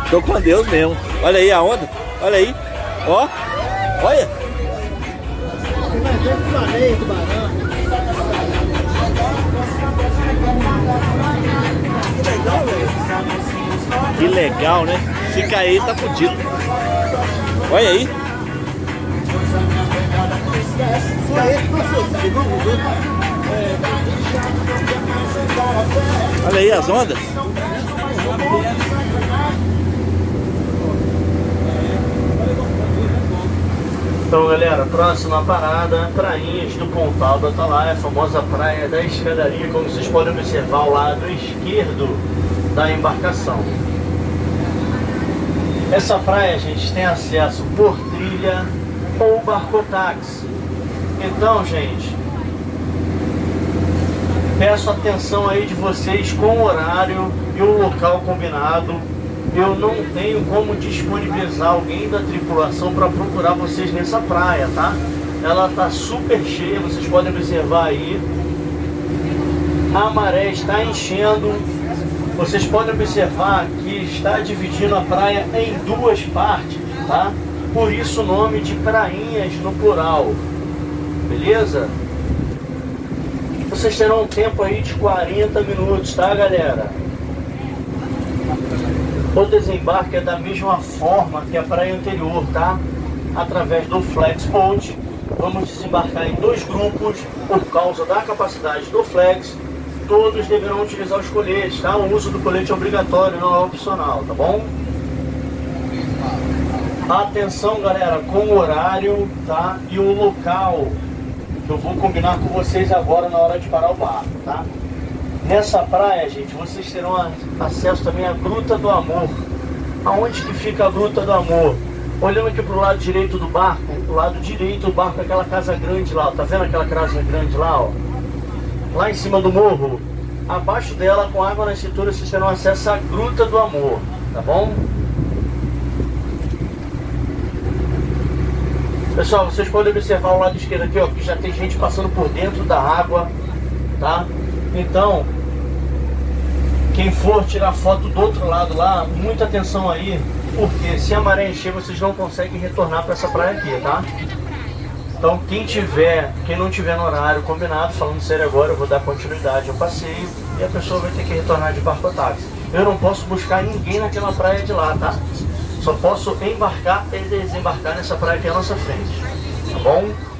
Tô com Deus mesmo. Olha aí a onda. Olha aí. Ó. Olha. Que legal, né? Se cair, tá fudido. Olha aí. Olha aí as ondas. Então, galera, próxima parada, Prainhas do Pontal do Atalaia, a famosa praia da escadaria, como vocês podem observar ao lado esquerdo da embarcação. Essa praia, gente, tem acesso por trilha ou barcotáxi. Então, gente, peço atenção aí de vocês com o horário e o local combinado. Eu não tenho como disponibilizar alguém da tripulação para procurar vocês nessa praia, tá? Ela tá super cheia, vocês podem observar aí. A maré está enchendo. Vocês podem observar que está dividindo a praia em duas partes, tá? Por isso o nome de Prainhas no plural. Beleza? Vocês terão um tempo aí de 40 minutos, tá, galera? O desembarque é da mesma forma que a praia anterior, tá? Através do Flex Boat. Vamos desembarcar em dois grupos por causa da capacidade do Flex. Todos deverão utilizar os coletes, tá? O uso do colete é obrigatório, não é opcional, tá bom? Atenção, galera, com o horário, tá? E o local. Eu vou combinar com vocês agora na hora de parar o barco, tá? Nessa praia, gente, vocês terão acesso também à Gruta do Amor. Aonde que fica a Gruta do Amor? Olhando aqui pro lado direito do barco, o lado direito do barco é aquela casa grande lá, ó. Tá vendo aquela casa grande lá, ó? Lá em cima do morro, abaixo dela, com água na cintura, vocês terão acesso à Gruta do Amor, tá bom? Pessoal, vocês podem observar o lado esquerdo aqui, ó, que já tem gente passando por dentro da água, tá? Então, quem for tirar foto do outro lado lá, muita atenção aí, porque se a maré encher, vocês não conseguem retornar para essa praia aqui, tá? Então, quem não tiver no horário combinado, falando sério agora, eu vou dar continuidade ao passeio e a pessoa vai ter que retornar de barco-táxi. Eu não posso buscar ninguém naquela praia de lá, tá? Só posso embarcar e desembarcar nessa praia aqui à nossa frente, tá bom?